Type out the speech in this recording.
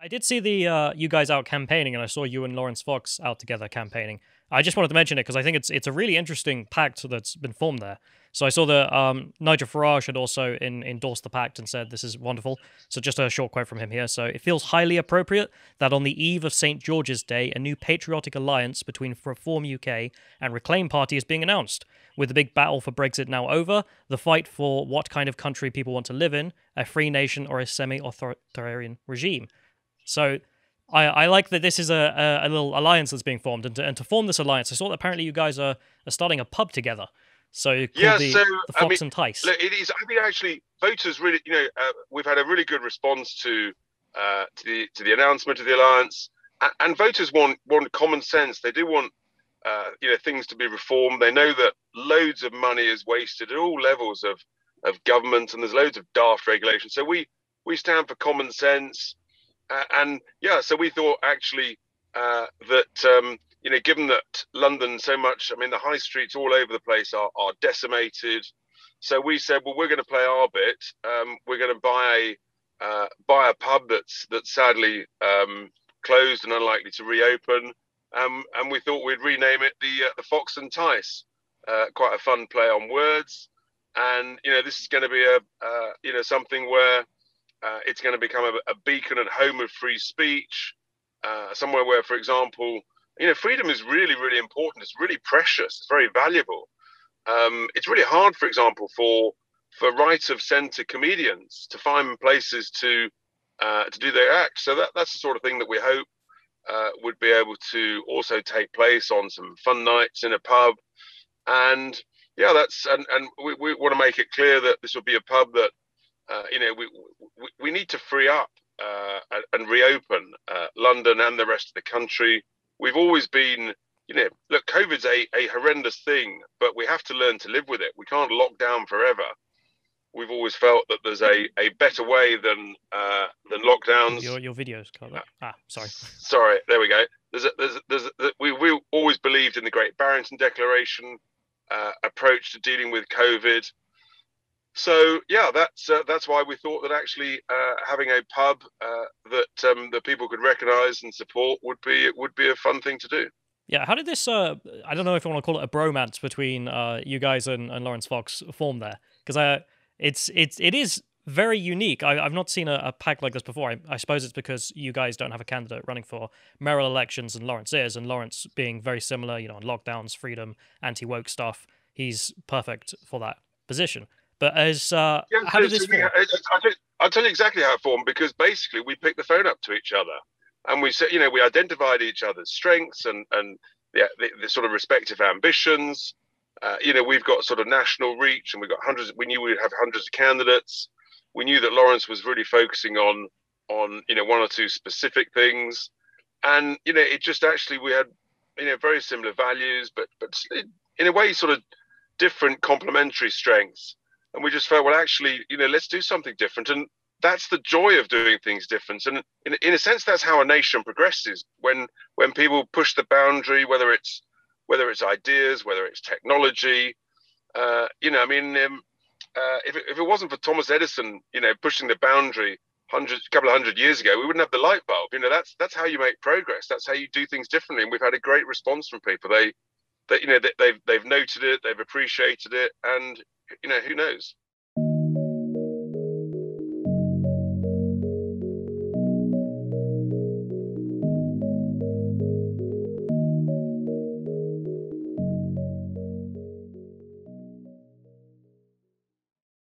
I did see the you guys out campaigning, and I saw you and Lawrence Fox out together campaigning. I just wanted to mention it because I think it's a really interesting pact that's been formed there. So I saw that Nigel Farage had also endorsed the pact and said this is wonderful. So just a short quote from him here. So it feels highly appropriate that on the eve of St George's Day, a new patriotic alliance between Reform UK and Reclaim Party is being announced. With the big battle for Brexit now over, the fight for what kind of country people want to live in, a free nation or a semi-authoritarian regime. So I like that this is a little alliance that's being formed, and to form this alliance, I saw that apparently you guys are starting a pub together. So called the I mean, Fox and Tice. look, it is. I mean, actually, voters really, we've had a really good response to the announcement of the alliance, and voters want common sense. They do want things to be reformed. They know that loads of money is wasted at all levels of government, and there's loads of daft regulation. So we stand for common sense. And yeah, so we thought actually that given that London so much, I mean, the high streets all over the place are decimated. So we said, well, we're going to play our bit. We're going to buy a pub that's sadly closed and unlikely to reopen. And we thought we'd rename it the Fox and Tice. Quite a fun play on words. And this is going to be something where it's going to become a beacon and home of free speech, somewhere where, for example, freedom is really, really important. It's really precious. It's very valuable. It's really hard, for example, for right of centre comedians to find places to do their act. So that's the sort of thing that we hope would be able to also take place on some fun nights in a pub. And yeah, and we want to make it clear that this will be a pub that we need to free up and reopen London and the rest of the country. We've always been, look, COVID's a horrendous thing, but we have to learn to live with it. We can't lock down forever. We've always felt that there's a better way than lockdowns. Your videos, Carla. Sorry. Sorry, there we go. We always believed in the Great Barrington Declaration approach to dealing with COVID. So yeah, that's why we thought that actually having a pub that people could recognise and support would be a fun thing to do. Yeah, how did this? I don't know if I want to call it a bromance between you guys and Lawrence Fox form there, because it is very unique. I've not seen a pack like this before. I suppose it's because you guys don't have a candidate running for mayoral elections, and Lawrence is, and Lawrence being very similar, on lockdowns, freedom, anti-woke stuff, he's perfect for that position. But how did this form? I'll tell you exactly how it formed, because basically we picked the phone up to each other and we said, we identified each other's strengths and the sort of respective ambitions. We've got sort of national reach, and we've got hundreds. We knew we'd have hundreds of candidates. We knew that Lawrence was really focusing on one or two specific things, and it just actually we had very similar values, but in a way sort of different complementary strengths. And we just felt, well, actually, let's do something different. And that's the joy of doing things different. And in a sense, that's how a nation progresses. When people push the boundary, whether it's ideas, whether it's technology, if it wasn't for Thomas Edison, pushing the boundary a couple of hundred years ago, we wouldn't have the light bulb. That's how you make progress. That's how you do things differently. And we've had a great response from people. They've noted it, they've appreciated it, and who knows?